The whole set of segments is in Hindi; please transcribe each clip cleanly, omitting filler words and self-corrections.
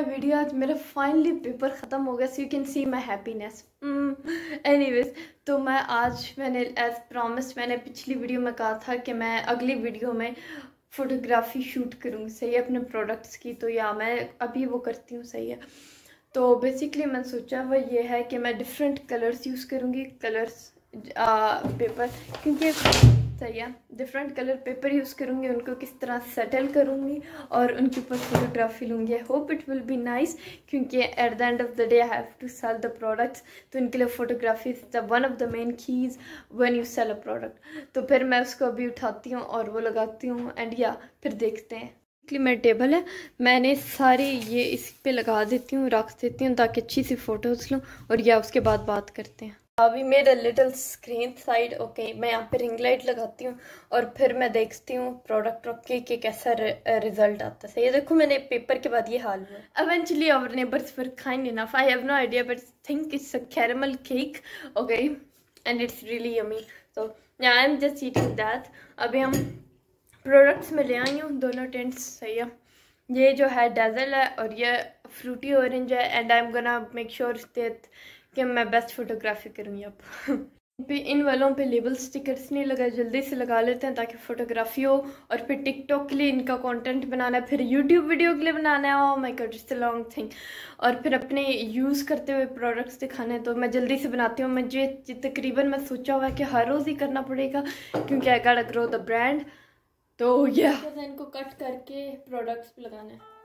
वीडियो। आज मेरा फाइनली पेपर ख़त्म हो गया, so you can see my happiness. Anyways, तो मैंने एज प्रॉमिस मैंने पिछली वीडियो में कहा था कि मैं अगली वीडियो में फ़ोटोग्राफी शूट करूँगी, सही है, अपने प्रोडक्ट्स की। तो या मैं अभी वो करती हूँ, सही है। तो बेसिकली मैंने सोचा वो ये है कि मैं डिफरेंट कलर्स यूज़ करूँगी, कलर्स पेपर, क्योंकि सही है, डिफरेंट कलर पेपर यूज़ करूँगी, उनको किस तरह सेटल करूँगी और उनके ऊपर फोटोग्राफी लूँगी। I hope it will be nice, क्योंकि at the end of the day I have to sell the products. तो इनके लिए photography is the one of the main keys when you sell a product. तो फिर मैं उसको अभी उठाती हूँ और वो लगाती हूँ, एंड या फिर देखते हैं। मेरा टेबल है, मैंने सारी ये इस पे लगा देती हूँ, रख देती हूँ ताकि अच्छी सी फ़ोटोज़ लूँ, और या उसके बाद बात करते हैं। अभी मेरा लिटिल स्क्रीन साइड ओके, मैं यहाँ पे रिंग लाइट लगाती हूँ और फिर मैं देखती हूँ प्रोडक्ट रख के कैसा रिजल्ट आता है। सही है, देखो मैंने पेपर के बाद ये हाल हुआ। Eventually our neighbours were kind enough, I have no idea but think it's a caramel cake, okay, and it's really yummy. So I am just eating that. अभी हम प्रोडक्ट्स में ले आई हूँ दोनों टेंट्स, सही है। ये जो है डेजल है और ये फ्रूटी ऑरेंज है, and I am gonna make sure that कि मैं बेस्ट फोटोग्राफी करूँगी। अब भी इन वालों पे लेबल स्टिकर्स नहीं लगाए, जल्दी से लगा लेते हैं ताकि फ़ोटोग्राफी हो। और फिर टिकटॉक के लिए इनका कंटेंट बनाना है, फिर यूट्यूब वीडियो के लिए बनाना है। Oh my god, it's a long thing. और फिर अपने यूज़ करते हुए प्रोडक्ट्स दिखाने हैं, तो मैं जल्दी से बनाती हूँ। मुझे तकरीबन मैं सोचा हुआ है कि हर रोज़ ही करना पड़ेगा, क्योंकि I got to grow the brand. तो या इनको कट करके प्रोडक्ट्स पे लगाना है।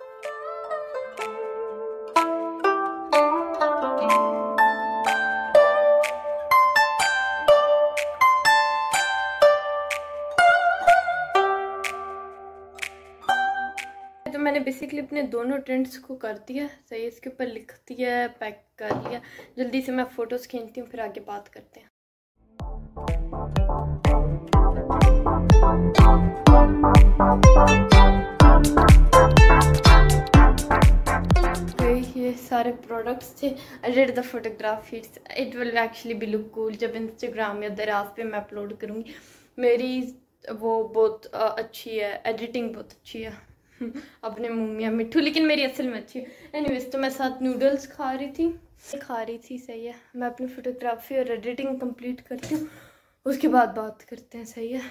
तो मैंने बेसिकली अपने दोनों टेंट्स को कर दिया, सही, इसके ऊपर लिख दिया, पैक कर लिया। जल्दी से मैं फ़ोटोज़ खींचती हूँ, फिर आगे बात करते हैं। ये सारे प्रोडक्ट्स थे। I did the photography, it will actually be look cool जब इंस्टाग्राम या दराज पे मैं अपलोड करूँगी। मेरी वो बहुत अच्छी है, एडिटिंग बहुत अच्छी है। अपने मुँह में मिट्ठू, लेकिन मेरी असल में अच्छी है। एनीवेज, तो मैं साथ नूडल्स खा रही थी, सही है। मैं अपनी फोटोग्राफी और एडिटिंग कंप्लीट करती हूँ, उसके बाद बात करते हैं, सही है।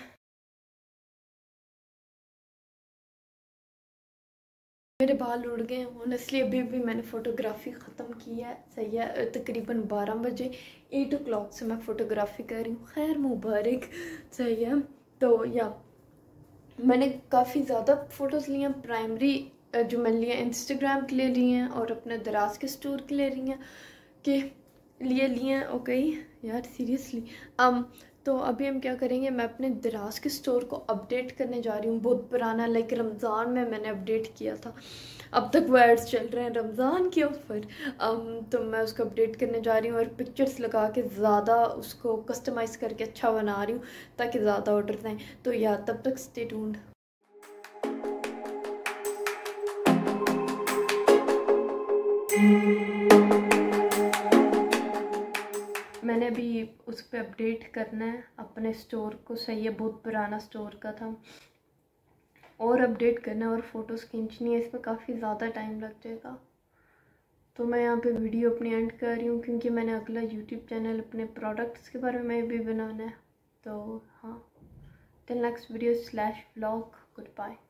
मेरे बाल उड़ गए हैं ऑनेस्टली। अभी भी मैंने फ़ोटोग्राफी ख़त्म की है, सही है, तकरीबन 12 बजे 8 o'clock से मैं फ़ोटोग्राफी कर रही हूँ। खैर मुबारक, सही है। तो या मैंने काफ़ी ज़्यादा फ़ोटोज़ ली हैं, प्राइमरी जो मैंने लिए इंस्टाग्राम के लिए लिए हैं और अपने दराज के स्टोर के लिए लिए हैं, ओके यार, सीरियसली। तो अभी हम क्या करेंगे, मैं अपने दराज के स्टोर को अपडेट करने जा रही हूँ। बहुत पुराना, लाइक रमज़ान में मैंने अपडेट किया था, अब तक वो एड्स चल रहे हैं रमज़ान के ऊपर। तो मैं उसको अपडेट करने जा रही हूँ और पिक्चर्स लगा के ज़्यादा उसको कस्टमाइज़ करके अच्छा बना रही हूँ ताकि ज़्यादा ऑर्डर आएँ। तो यार तब तक स्टे ट्यून्ड। मैंने भी उस पर अपडेट करना है अपने स्टोर को, सही है, बहुत पुराना स्टोर का था, और अपडेट करना है और फ़ोटोज़ खींचनी है। इसमें काफ़ी ज़्यादा टाइम लग जाएगा। तो मैं यहाँ पे वीडियो अपनी एंड कर रही हूँ, क्योंकि मैंने अगला यूट्यूब चैनल अपने प्रोडक्ट्स के बारे में भी बनाना है। तो हाँ, till next video /vlog, good bye.